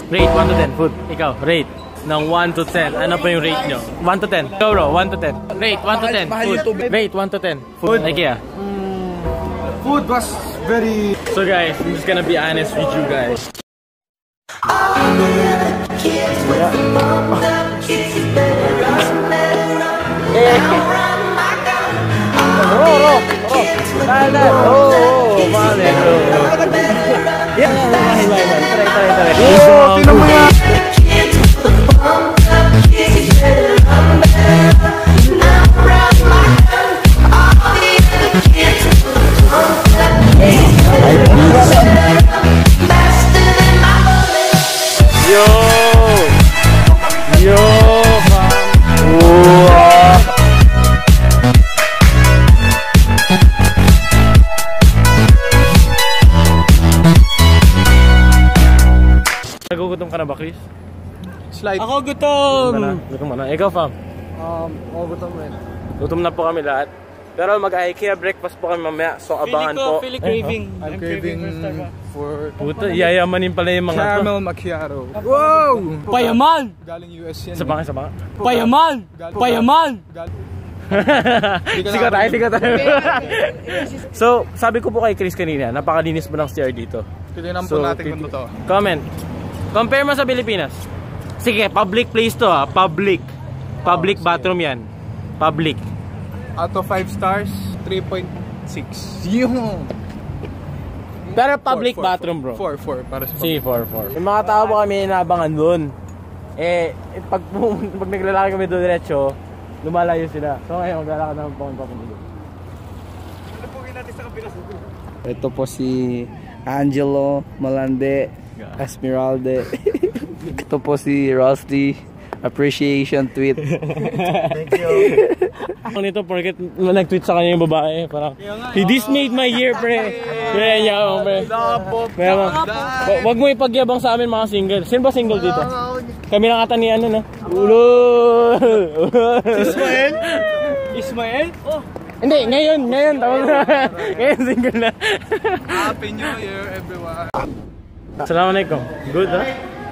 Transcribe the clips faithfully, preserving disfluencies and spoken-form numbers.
Rate one to ten. Food. Ikaw, rate. Ng one to ten. Ano pa yung rate nyo? one to ten. Go bro, one to ten. Rate one to ten. Food. Rate one to ten. Food. IKEA. Mm, food was very... So guys, I'm just gonna be honest with you guys. Yo! Yo! Nagugutom ka na ba, Chris? Slide. Ako gutom! Gutom ka na. Ikaw, fam? Um, ako gutom rin. Gutom na po kami lahat. Pero mag-IKEA breakfast po kami mamaya. So, abangan po. Feeling craving. I'm, I'm craving for... Puta, yayamanin pala yung mga to. Caramel macchiato. Wow! Payaman! Galing U S yan. Sa baka, sa baka. Payaman! Payaman! Sigaw tayo, sigaw tayo. So, sabi ko po kay Chris kanina, napakalinis mo ng C R dito. Titignan po natin kung totoo. Comment. Compare mo sa Pilipinas. Sige, public place to ha. Public. Public bathroom yan. Public. Out of five stars, three point six. Yung... Pero public bathroom bro. four, four. Para sa Si four, four. Yung mga tao po kami inaabangan doon. Eh, pag, pag naglalaki kami doon diretso, lumalayo sila. So ngayon, maglalakad naman po kami papunta doon. Ano po natin sa kapilas? Ito po si Angelo Malande Esmeralde. Ito po si Rusty. Appreciation tweet. Thank you. Ako nito, porket nag-tweet sa kanya yung babae. Parang, he this made my year, pre. Pre, yaw, pre. Wag mo ipagyabang sa amin mga single. Sino ba single dito? Kami lang ata ni ano, no? Ulo! Ismael? Ismael? Oh! Hindi, ngayon, ngayon. Tawag na. Ngayon single na. Happy New Year, everyone. Assalamualaikum. Good, ha?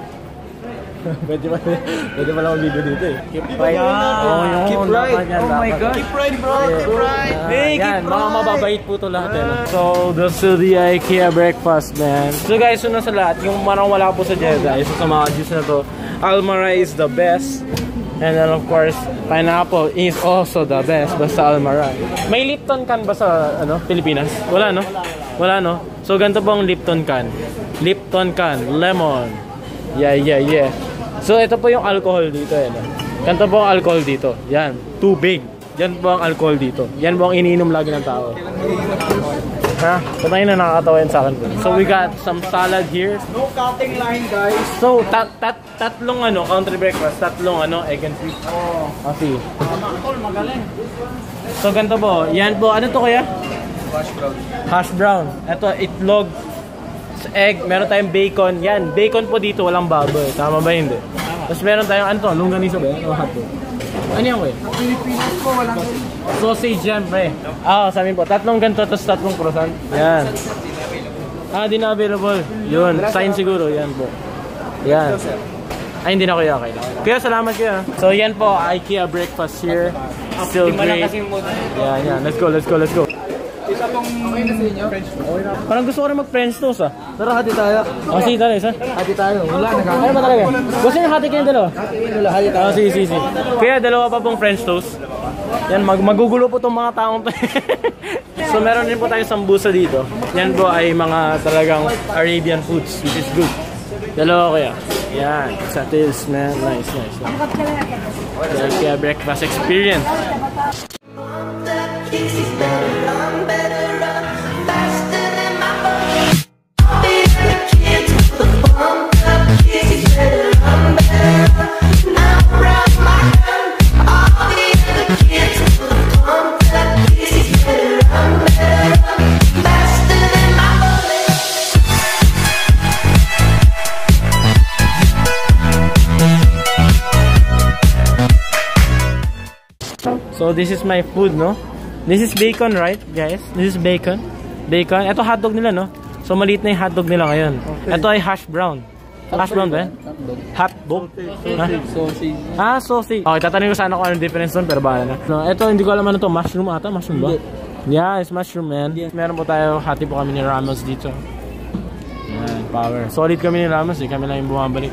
Pwede ba, pwede ba lang video dito eh. Keep right. Oh, Keep right. Oh my God. Keep right, bro. Keep right. Hey, yan, mga mababait po ito lahat. Eh, no? So, this is the IKEA breakfast, man. So guys, una sa lahat, yung marang wala po sa Jeddah, isa sa mga juice na to, Almara is the best. And then of course, pineapple is also the best. Basta Almara. May Lipton can ba sa ano, Pilipinas? Wala, no? Wala, no? So, ganito po ang Lipton can. Lipton can, lemon. Yeah, yeah, yeah. So, ito po yung alcohol dito. Eh, no? Ganito po ang alcohol dito. Yan, tubig. Yan po ang alcohol dito. Yan po ang iniinom lagi ng tao. Ha? Patay na nakakatawa yan sa akin. So, we got some salad here. No cutting line, guys. So, tat tat tatlong ano, country breakfast. Tatlong ano, egg and fish. Oh. Kasi. Tol, magaling. So, ganito po. Yan po. Ano to kaya? Hash brown. Hash brown. Ito, itlog. Egg. Meron tayong bacon. Yan. Bacon po dito. Walang baboy. Tama ba hindi? Tapos meron tayong ano to? Longganisa ba yan? O hotdog? Ano yan ko eh? Pilipinas po, walang... Sausage yan, pre. Ah, sabi po. Tatlong ganito, tapos tatlong croissant. Yan. Ah, di na available. Yun. Sign siguro. Yan po. Yan. Ay, hindi na kuya. Okay. Kuya, salamat kuya. So, yan po. IKEA breakfast here. Still great. Yan, yan. Let's go, let's go, let's go. Isa pong okay na sa inyo? French toast. Parang gusto ko rin mag-French toast ah. Tara, hati tayo. Oh, sige tayo, isa. Hati tayo. Wala, nagkakaroon. Ano ba talaga? Gusto nyo hati kayong dalawa? Hati tayo. Oh, sige, sige, sige. Kaya dalawa pa pong French toast. Yan, mag magugulo po itong mga taong to. So, meron din po tayo sambusa dito. Yan po ay mga talagang Arabian foods, which is good. Dalawa kaya. Yan. Sa tails, man. Nice, nice. nice. Kaya breakfast experience. So this is my food, no? This is bacon, right, guys? This is bacon. Bacon. Ito hotdog nila, no? So maliit na yung hotdog nila ngayon. Okay. Ito ay hash brown. Hash brown ba? Hot dog? Sausage. Ah, sausage. Okay, tatanungin ko sana kung anong difference doon, pero bahala na. No, ito, hindi ko alam ano to. Mushroom ata? Mushroom ba? Yeah, it's mushroom, man. Yeah. Meron po tayo, hati po kami ni Ramos dito. Yan, power. Solid kami ni Ramos eh. Kami lang yung bumabalik.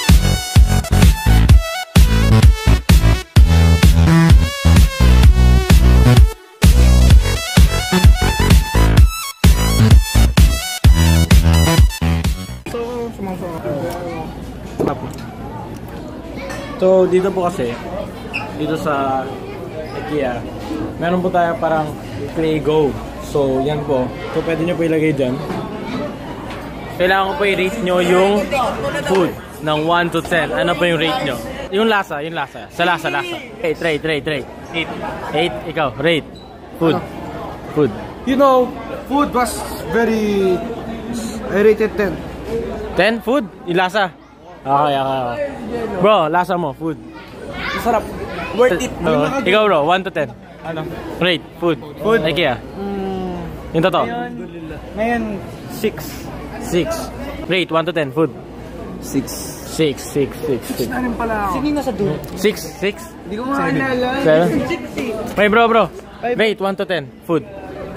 So, dito po kasi, dito sa IKEA, meron po tayo parang play go. So, yan po. So, pwede nyo po ilagay dyan. Kailangan ko po i-rate nyo yung food ng one to ten. Ano po yung rate nyo? Yung lasa, yung lasa. Sa lasa, lasa. eight, rate, rate, rate. eight. eight, ikaw, rate. Food. Food. You know, food was very... I rated ten. ten? Food? Yung lasa? Okay, okay, okay. Bro, lasa mo, food. Masarap. Worth it. Uh, ikaw bro, one to ten. Ano? Rate, food. Food? IKEA. Mm, Yung totoo? ngayon, six. six. Rate, one to ten, food. Six. six, six, six, six. Ano pala ako? Sige na sa dulo. six, six? Hindi ko maalala. seven? Hey bro, bro. Rate, one to ten, food.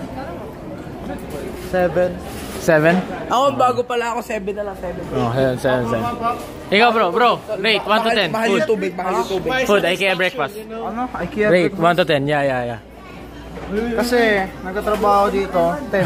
Seven. seven? Ako, bago pala ako, seven na lang, seven. Oh, seven, seven, seven. Ikaw bro, bro. Rate, one to ten, Mahal food. yung tubig, mahal yung tubig. Food, IKEA breakfast. Ano? IKEA Rate, breakfast. one to ten, yeah, yeah, yeah. Kasi, nagkatrabaho dito, ten.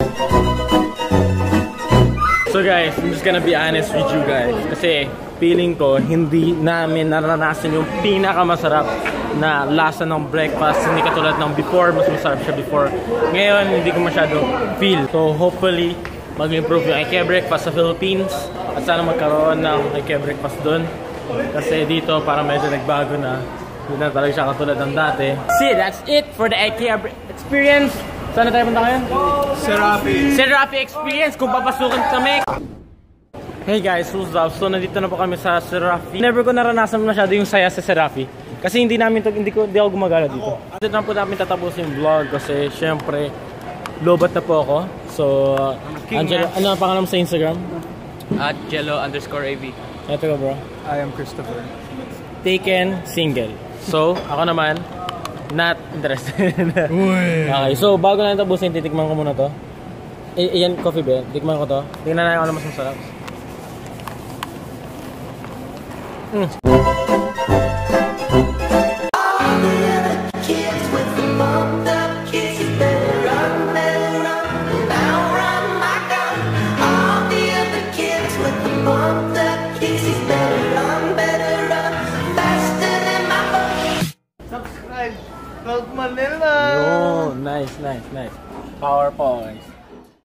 So guys, I'm just gonna be honest with you guys. Kasi feeling ko, hindi namin naranasan yung pinakamasarap na lasa ng breakfast. Hindi katulad ng before, mas masarap siya before. Ngayon, hindi ko masyado feel. So hopefully, mag-improve yung IKEA breakfast sa Philippines. At sana magkaroon ng IKEA breakfast doon. Kasi dito, parang medyo nagbago na. Hindi na talaga siya katulad ng dati. See, that's it for the IKEA experience. Saan na tayo punta ngayon? Serapi. Serapi experience kung papasukin kami. Hey guys, what's up? So nandito na po kami sa Serapi. Never ko naranasan masyado yung saya sa Serapi. Kasi hindi namin to, hindi ko hindi ako gumagala dito. Dito na po namin tatapusin yung vlog kasi syempre lobat na po ako. So Angelo, ano ang pangalan mo sa Instagram? At Jello underscore A V. Ito ka bro. I am Christopher. Taken single. So ako naman not interested. Okay, so bago na tapusin, titikman ko muna to. I Iyan, coffee ba? Tikman ko to. Tingnan natin kung ano mas masarap. Mm. Subscribe. Clout Manila. Oh, nice, nice, nice. Power points.